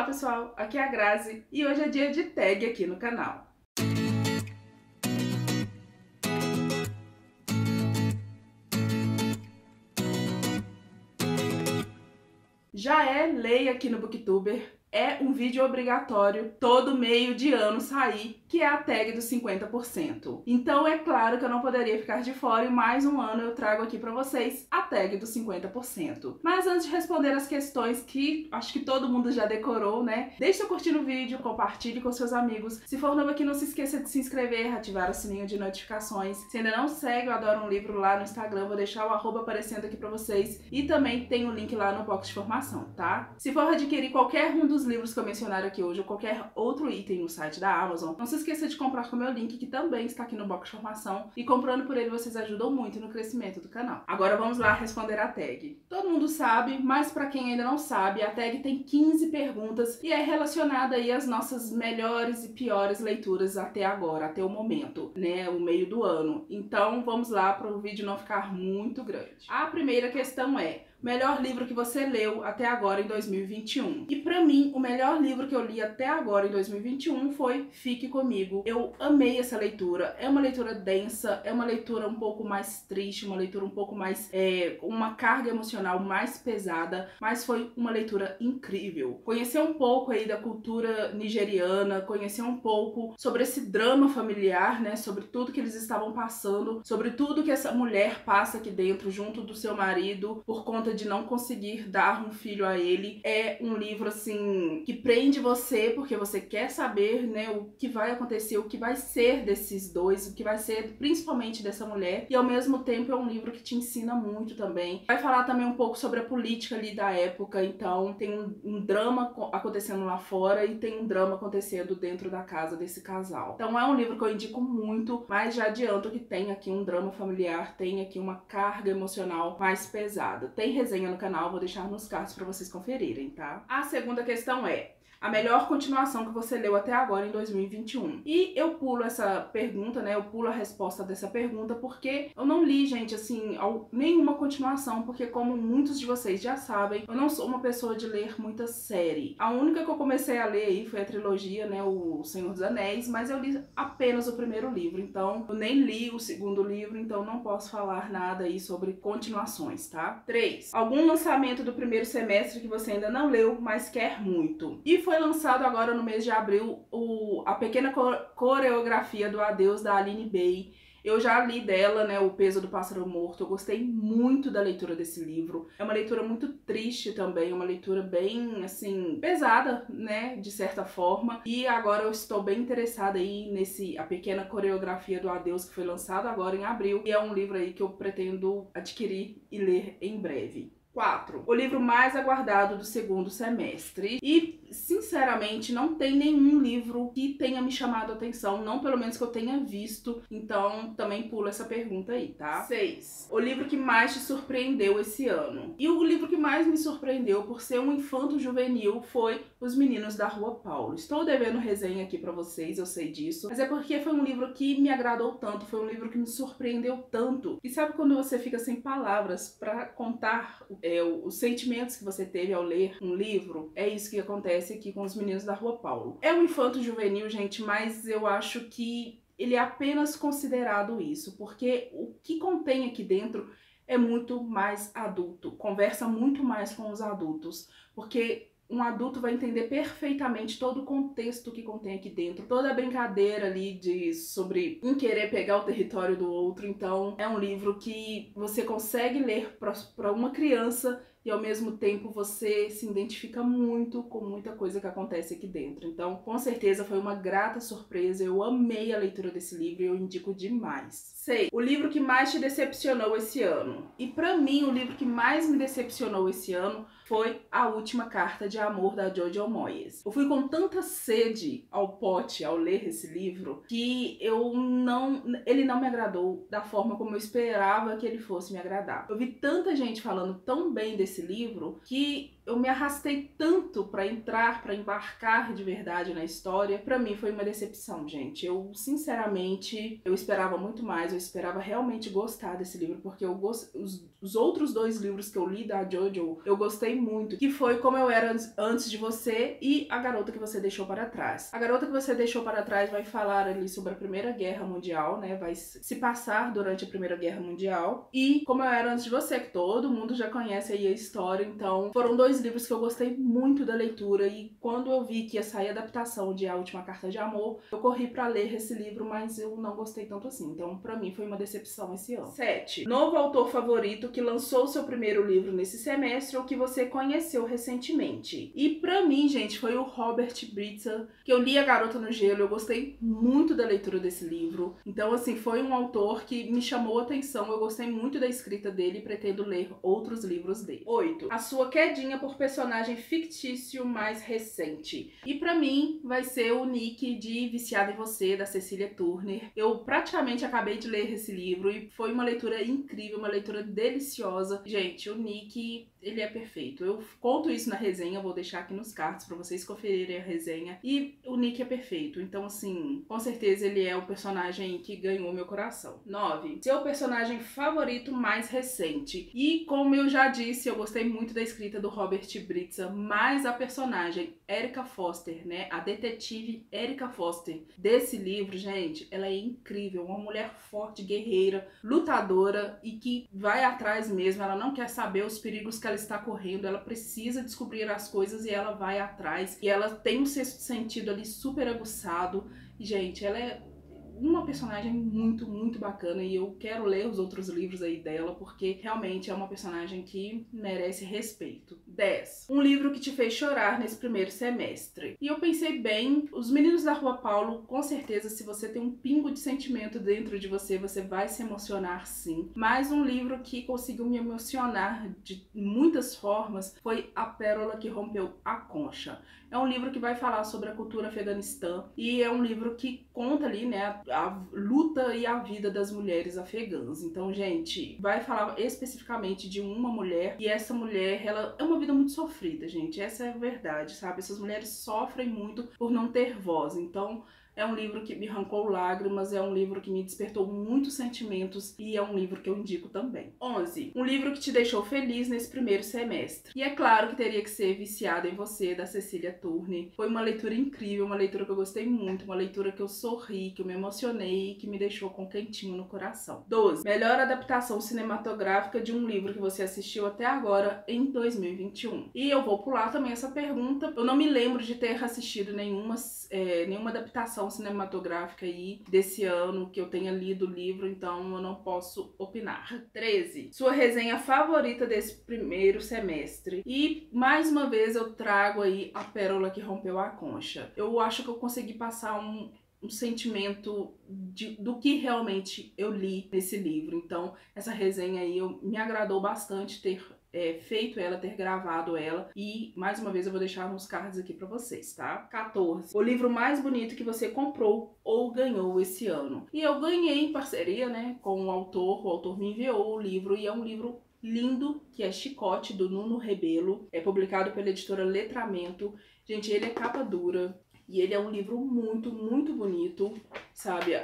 Olá pessoal, aqui é a Grazi e hoje é dia de tag aqui no canal. Já é lei aqui no Booktuber, é um vídeo obrigatório todo meio de ano sair, que é a tag dos 50%. Então é claro que eu não poderia ficar de fora e mais um ano eu trago aqui pra vocês a tag dos 50%. Mas antes de responder as questões que acho que todo mundo já decorou, né? Deixe seu curtir no vídeo, compartilhe com seus amigos. Se for novo aqui, não se esqueça de se inscrever, ativar o sininho de notificações. Se ainda não segue, eu adoro um livro lá no Instagram, vou deixar o arroba aparecendo aqui pra vocês. E também tem o link lá no box de informação, tá? Se for adquirir qualquer um dos livros que eu mencionar aqui hoje ou qualquer outro item no site da Amazon, não se esqueça de comprar com o meu link, que também está aqui no box de informação, e comprando por ele vocês ajudam muito no crescimento do canal. Agora vamos lá responder a tag. Todo mundo sabe, mas para quem ainda não sabe, a tag tem 15 perguntas e é relacionada aí às nossas melhores e piores leituras até agora, até o momento, né, o meio do ano. Então vamos lá para o vídeo não ficar muito grande. A primeira questão é: melhor livro que você leu até agora em 2021. E pra mim, o melhor livro que eu li até agora em 2021 foi Fique Comigo. Eu amei essa leitura. É uma leitura densa, é uma leitura um pouco mais triste, uma leitura um pouco mais... uma carga emocional mais pesada, mas foi uma leitura incrível. Conhecer um pouco aí da cultura nigeriana, conhecer um pouco sobre esse drama familiar, né? Sobre tudo que eles estavam passando, sobre tudo que essa mulher passa aqui dentro junto do seu marido por conta de não conseguir dar um filho a ele. É um livro, assim, que prende você, porque você quer saber, né, o que vai acontecer, o que vai ser desses dois, o que vai ser principalmente dessa mulher, e ao mesmo tempo é um livro que te ensina muito também. Vai falar também um pouco sobre a política ali da época, então tem um drama acontecendo lá fora e tem um drama acontecendo dentro da casa desse casal. Então é um livro que eu indico muito, mas já adianto que tem aqui um drama familiar, tem aqui uma carga emocional mais pesada. Tem resenha no canal, vou deixar nos cards pra vocês conferirem, tá? A segunda questão é: a melhor continuação que você leu até agora em 2021. E eu pulo essa pergunta, né? Eu pulo a resposta dessa pergunta porque eu não li, gente, assim, nenhuma continuação, porque como muitos de vocês já sabem, eu não sou uma pessoa de ler muita série. A única que eu comecei a ler aí foi a trilogia, né? O Senhor dos Anéis, mas eu li apenas o primeiro livro, então eu nem li o segundo livro, então não posso falar nada aí sobre continuações, tá? 3. Algum lançamento do primeiro semestre que você ainda não leu, mas quer muito. E foi lançado agora no mês de abril a pequena coreografia do Adeus, da Aline Bay. Eu já li dela, né, O Peso do Pássaro Morto. Eu gostei muito da leitura desse livro. É uma leitura muito triste também, uma leitura bem, assim, pesada, né, de certa forma. E agora eu estou bem interessada aí A Pequena Coreografia do Adeus, que foi lançado agora em abril. E é um livro aí que eu pretendo adquirir e ler em breve. 4. O livro mais aguardado do segundo semestre. E, sinceramente, não tem nenhum livro que tenha me chamado a atenção, não pelo menos que eu tenha visto, então também pulo essa pergunta aí, tá? 6. O livro que mais te surpreendeu esse ano. E o livro que mais me surpreendeu por ser um infanto juvenil foi Os Meninos da Rua Paulo. Estou devendo resenha aqui pra vocês, eu sei disso, mas é porque foi um livro que me agradou tanto, foi um livro que me surpreendeu tanto. E sabe quando você fica sem palavras pra contar os sentimentos que você teve ao ler um livro? É isso que acontece aqui com Os Meninos da Rua Paulo. É um infanto juvenil, gente, mas eu acho que ele é apenas considerado isso, porque o que contém aqui dentro é muito mais adulto, conversa muito mais com os adultos, porque um adulto vai entender perfeitamente todo o contexto que contém aqui dentro, toda a brincadeira ali sobre um querer pegar o território do outro. Então é um livro que você consegue ler para uma criança e ao mesmo tempo você se identifica muito com muita coisa que acontece aqui dentro. Então, com certeza foi uma grata surpresa, eu amei a leitura desse livro e eu indico demais. 6. O livro que mais te decepcionou esse ano. E pra mim, o livro que mais me decepcionou esse ano foi A Última Carta de Amor, da Jojo Moyes. Eu fui com tanta sede ao pote ao ler esse livro que ele não me agradou da forma como eu esperava que ele fosse me agradar. Eu vi tanta gente falando tão bem desse livro que eu me arrastei tanto pra entrar, pra embarcar de verdade na história. Pra mim foi uma decepção, gente. Eu, sinceramente, eu esperava muito mais, eu esperava realmente gostar desse livro, porque os outros 2 livros que eu li da Jojo, eu gostei muito, que foi Como Eu Era Antes de Você e A Garota que Você Deixou para Trás. A Garota que Você Deixou para Trás vai falar ali sobre a Primeira Guerra Mundial, né? Vai se passar durante a Primeira Guerra Mundial. E Como Eu Era Antes de Você, que todo mundo já conhece aí a história, então foram 2 livros que eu gostei muito da leitura, e quando eu vi que ia sair a adaptação de A Última Carta de Amor, eu corri pra ler esse livro, mas eu não gostei tanto assim, então pra mim foi uma decepção esse ano. 7. Novo autor favorito que lançou seu primeiro livro nesse semestre ou que você conheceu recentemente. E pra mim, gente, foi o Robert Brittain, que eu li A Garota no Gelo, eu gostei muito da leitura desse livro, então assim, foi um autor que me chamou a atenção, eu gostei muito da escrita dele e pretendo ler outros livros dele. 8. A sua quedinha por personagem fictício mais recente. E pra mim vai ser o Nick de Viciada em Você, da Cecília Turner. Eu praticamente acabei de ler esse livro e foi uma leitura incrível, uma leitura deliciosa. Gente, o Nick, ele é perfeito. Eu conto isso na resenha, vou deixar aqui nos cards pra vocês conferirem a resenha. E o Nick é perfeito, então assim, com certeza ele é o personagem que ganhou meu coração. 9. Seu personagem favorito mais recente. E como eu já disse, eu gostei muito da escrita do Robert Brittain, mas a personagem Erica Foster, né, a detetive Erica Foster desse livro, gente, ela é incrível, uma mulher forte, guerreira, lutadora e que vai atrás mesmo, ela não quer saber os perigos que ela está correndo, ela precisa descobrir as coisas e ela vai atrás, e ela tem um sexto sentido ali super aguçado, e gente, ela é uma personagem muito, muito bacana, e eu quero ler os outros livros aí dela, porque realmente é uma personagem que merece respeito. 10. Um livro que te fez chorar nesse primeiro semestre. E eu pensei bem, Os Meninos da Rua Paulo, com certeza, se você tem um pingo de sentimento dentro de você, você vai se emocionar sim. Mas um livro que conseguiu me emocionar de muitas formas foi A Pérola que Rompeu a Concha. É um livro que vai falar sobre a cultura afeganistã e é um livro que conta ali, né, a luta e a vida das mulheres afegãs. Então, gente, vai falar especificamente de uma mulher, e essa mulher, ela é uma vida muito sofrida, gente. Essa é a verdade, sabe? Essas mulheres sofrem muito por não ter voz. Então, é um livro que me arrancou lágrimas, é um livro que me despertou muitos sentimentos e é um livro que eu indico também. 11. Um livro que te deixou feliz nesse primeiro semestre. E é claro que teria que ser Viciada em Você, da Cecília Turner. Foi uma leitura incrível, uma leitura que eu gostei muito, uma leitura que eu sorri, que eu me emocionei e que me deixou com quentinho no coração. 12. Melhor adaptação cinematográfica de um livro que você assistiu até agora em 2021. E eu vou pular também essa pergunta. Eu não me lembro de ter assistido nenhuma adaptação cinematográfica aí desse ano que eu tenha lido o livro, então eu não posso opinar. 13. Sua resenha favorita desse primeiro semestre. E mais uma vez eu trago aí A Pérola que Rompeu a Concha. Eu acho que eu consegui passar um sentimento do que realmente eu li nesse livro. Então, essa resenha aí me agradou bastante ter feito ela, ter gravado ela, e mais uma vez eu vou deixar nos cards aqui pra vocês, tá? 14. O livro mais bonito que você comprou ou ganhou esse ano. E eu ganhei em parceria, né, com o autor me enviou o livro, e é um livro lindo, que é Chicote, do Nuno Rebelo, é publicado pela editora Letramento. Gente, ele é capa dura, e ele é um livro muito, muito bonito, sabe?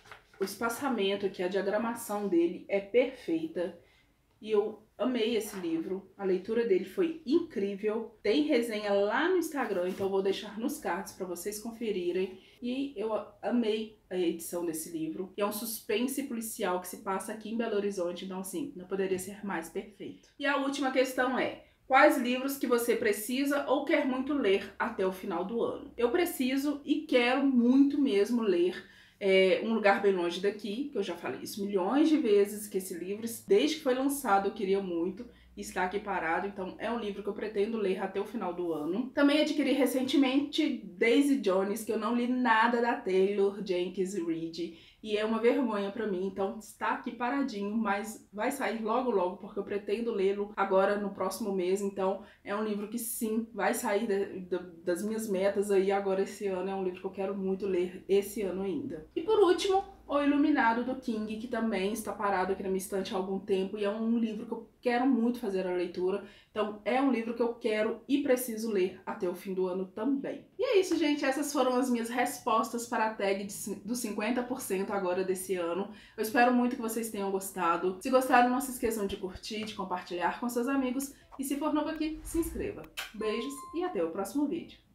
O espaçamento aqui, a diagramação dele é perfeita, e eu amei esse livro, a leitura dele foi incrível. Tem resenha lá no Instagram, então eu vou deixar nos cards para vocês conferirem. E eu amei a edição desse livro. E é um suspense policial que se passa aqui em Belo Horizonte, então assim, não poderia ser mais perfeito. E a última questão é: quais livros que você precisa ou quer muito ler até o final do ano? Eu preciso e quero muito mesmo ler Um Lugar Bem Longe Daqui, que eu já falei isso milhões de vezes, que esse livro, desde que foi lançado, eu queria muito, e está aqui parado, então é um livro que eu pretendo ler até o final do ano. Também adquiri recentemente Daisy Jones, que eu não li nada da Taylor Jenkins Reid, e é uma vergonha pra mim, então está aqui paradinho, mas vai sair logo logo, porque eu pretendo lê-lo agora no próximo mês, então é um livro que sim, vai sair das minhas metas aí agora esse ano, é um livro que eu quero muito ler esse ano ainda. E por último, O Iluminado, do King, que também está parado aqui na minha estante há algum tempo e é um livro que eu quero muito fazer a leitura. Então é um livro que eu quero e preciso ler até o fim do ano também. E é isso, gente. Essas foram as minhas respostas para a tag dos 50% agora desse ano. Eu espero muito que vocês tenham gostado. Se gostaram, não se esqueçam de curtir, de compartilhar com seus amigos. E se for novo aqui, se inscreva. Beijos e até o próximo vídeo.